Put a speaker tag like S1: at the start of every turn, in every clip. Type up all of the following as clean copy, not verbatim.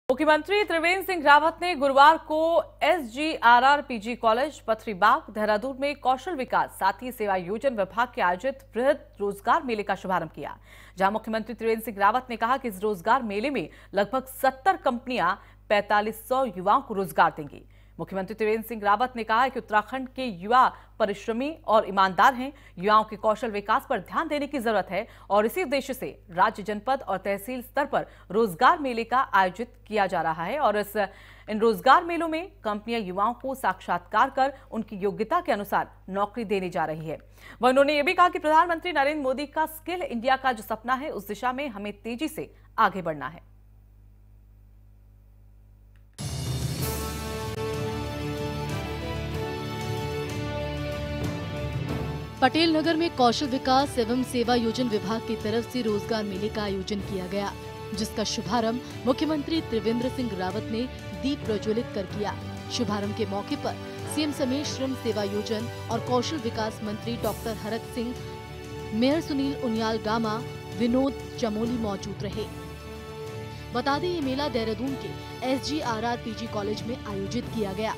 S1: मुख्यमंत्री त्रिवेंद्र सिंह रावत ने गुरुवार को SGRR PG college Patharibagh Dehradun में कौशल विकास साथी सेवा योजन विभाग के आयोजित बृहद रोजगार मेले का शुभारंभ किया, जहां मुख्यमंत्री त्रिवेंद्र सिंह रावत ने कहा कि इस रोजगार मेले में लगभग 70 कंपनियां 4500 युवाओं को रोजगार देंगी। मुख्यमंत्री त्रिवेंद्र सिंह रावत ने कहा कि उत्तराखंड के युवा परिश्रमी और ईमानदार हैं। युवाओं के कौशल विकास पर ध्यान देने की जरूरत है और इसी उद्देश्य से राज्य, जनपद और तहसील स्तर पर रोजगार मेले का आयोजित किया जा रहा है और इन रोजगार मेलों में कंपनियां युवाओं को साक्षात्कार कर उनकी योग्यता के अनुसार नौकरी देने जा रही है। वह उन्होंने ये भी कहा कि प्रधानमंत्री नरेंद्र मोदी का स्किल इंडिया का जो सपना है, उस दिशा में हमें तेजी से आगे बढ़ना है।
S2: पटेल नगर में कौशल विकास एवं सेवा योजन विभाग की तरफ से रोजगार मेले का आयोजन किया गया, जिसका शुभारंभ मुख्यमंत्री त्रिवेंद्र सिंह रावत ने दीप प्रज्वलित कर किया। शुभारंभ के मौके पर सीएम समेत श्रम सेवा योजन और कौशल विकास मंत्री डॉक्टर हरक सिंह, मेयर सुनील उनियाल गामा, विनोद चमोली मौजूद रहे। बता दें, ये मेला देहरादून के SGRR PG कॉलेज में आयोजित किया गया।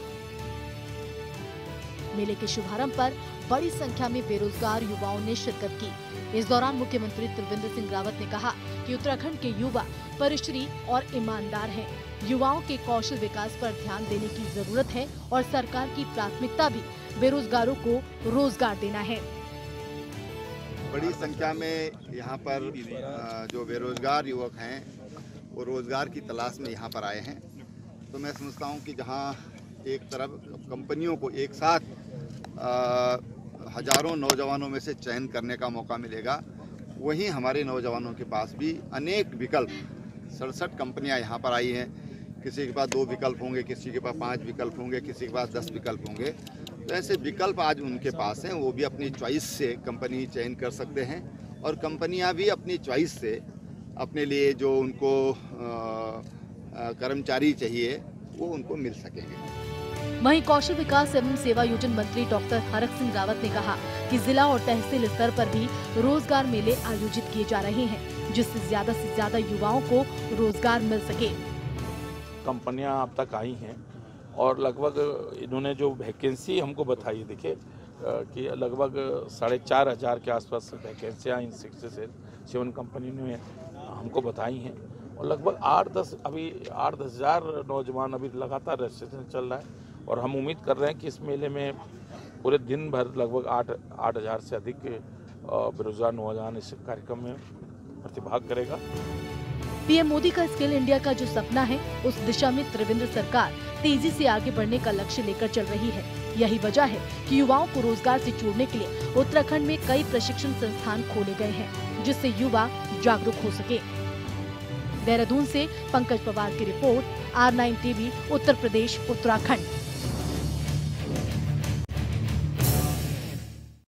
S2: मेले के शुभारंभ पर बड़ी संख्या में बेरोजगार युवाओं ने शिरकत की। इस दौरान मुख्यमंत्री त्रिवेंद्र सिंह रावत ने कहा कि उत्तराखंड के युवा परिश्रमी और ईमानदार हैं। युवाओं के कौशल विकास पर ध्यान देने की जरूरत है और सरकार की प्राथमिकता भी बेरोजगारों को रोजगार देना है।
S3: बड़ी संख्या में यहाँ पर जो बेरोजगार युवक हैं वो रोजगार की तलाश में यहाँ पर आए हैं। तो मैं समझता हूँ कि जहाँ एक तरफ कंपनियों को एक साथ हजारों नौजवानों में से चयन करने का मौका मिलेगा, वहीं हमारे नौजवानों के पास भी अनेक विकल्प 67 कंपनियां यहाँ पर आई हैं। किसी के पास 2 विकल्प होंगे, किसी के पास 5 विकल्प होंगे, किसी के पास 10 विकल्प होंगे। तो ऐसे विकल्प आज उनके पास हैं, वो भी अपनी चॉइस से कंपनी चयन कर सकते हैं और कंपनियां भी अपनी चॉइस से अपने लिए जो उनको कर्मचारी चाहिए वो उनको मिल सकेंगे।
S2: वहीं कौशल विकास एवं सेवा योजन मंत्री डॉक्टर हरक सिंह रावत ने कहा कि जिला और तहसील स्तर पर भी रोजगार मेले आयोजित किए जा रहे हैं, जिससे ज्यादा से ज्यादा युवाओं को रोजगार मिल सके।
S4: कंपनियां अब तक आई हैं और लगभग इन्होंने जो वैकेंसी हमको बताई, देखिए कि लगभग 4500 के आसपास वैकेंसियाँ इन 67 कंपनियों ने हमको बताई हैं और लगभग 8-10 हज़ार नौजवान अभी लगातार रजिस्ट्रेशन चल रहा है और हम उम्मीद कर रहे हैं कि इस मेले में पूरे दिन भर लगभग 8,000 से अधिक बेरोजगार नौजवान इस कार्यक्रम में प्रतिभाग करेगा।
S2: पीएम मोदी का स्किल इंडिया का जो सपना है, उस दिशा में त्रिवेंद्र सरकार तेजी से आगे बढ़ने का लक्ष्य लेकर चल रही है। यही वजह है कि युवाओं को रोजगार से जोड़ने के लिए उत्तराखंड में कई प्रशिक्षण संस्थान खोले गए हैं, जिससे युवा जागरूक हो सके। देहरादून से पंकज पवार की report, R9 TV, Uttar Pradesh, Uttarakhand.